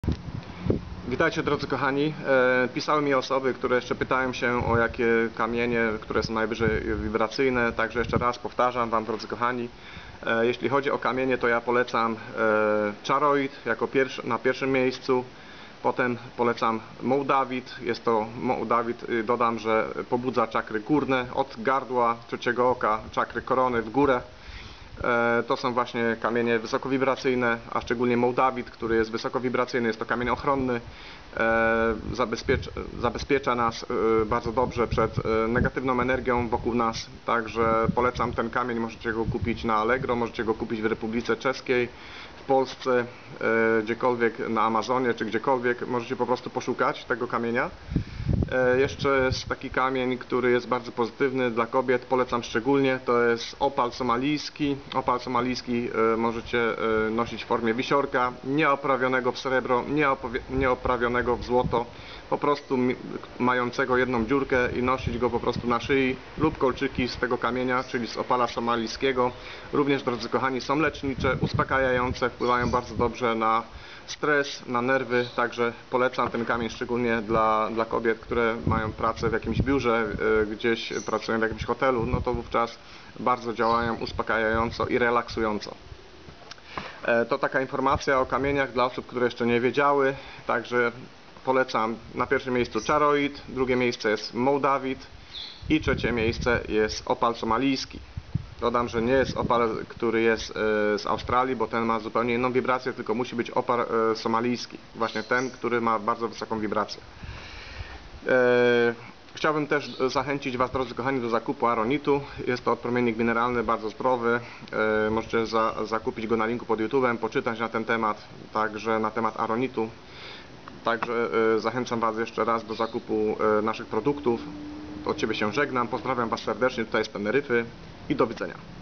Witajcie drodzy kochani. Pisały mi osoby, które jeszcze pytają się o jakie kamienie, które są najwyżej wibracyjne. Także jeszcze raz powtarzam Wam, drodzy kochani, jeśli chodzi o kamienie, to ja polecam Charoid na pierwszym miejscu. Potem polecam Mołdawit. Jest to Mołdawit, dodam, że pobudza czakry górne od gardła, trzeciego oka, czakry korony w górę. To są właśnie kamienie wysokowibracyjne, a szczególnie Mołdawit, który jest wysokowibracyjny, jest to kamień ochronny, zabezpiecza nas bardzo dobrze przed negatywną energią wokół nas, także polecam ten kamień. Możecie go kupić na Allegro, możecie go kupić w Republice Czeskiej, w Polsce, gdziekolwiek na Amazonie czy gdziekolwiek, możecie po prostu poszukać tego kamienia. Jeszcze jest taki kamień, który jest bardzo pozytywny dla kobiet, polecam szczególnie, to jest opal somalijski. Opal somalijski możecie nosić w formie wisiorka, nieoprawionego w srebro, nieoprawionego w złoto, po prostu mającego jedną dziurkę i nosić go po prostu na szyi, lub kolczyki z tego kamienia, czyli z opala somalijskiego. Również, drodzy kochani, są lecznicze, uspokajające, wpływają bardzo dobrze na stres, na nerwy, także polecam ten kamień szczególnie dla kobiet, które mają pracę w jakimś biurze, gdzieś pracują w jakimś hotelu, no to wówczas bardzo działają uspokajająco i relaksująco. To taka informacja o kamieniach dla osób, które jeszcze nie wiedziały, także polecam na pierwszym miejscu Charoid, drugie miejsce jest Mołdawit i trzecie miejsce jest opal somalijski. Dodam, że nie jest opal, który jest z Australii, bo ten ma zupełnie inną wibrację, tylko musi być opal somalijski. Właśnie ten, który ma bardzo wysoką wibrację. Chciałbym też zachęcić Was, drodzy kochani, do zakupu aronitu. Jest to odpromiennik mineralny, bardzo zdrowy. Możecie zakupić go na linku pod YouTube'em, poczytać na ten temat, także na temat aronitu. Także zachęcam Was jeszcze raz do zakupu naszych produktów. Od Ciebie się żegnam, pozdrawiam Was serdecznie tutaj z Teneryfy i do widzenia.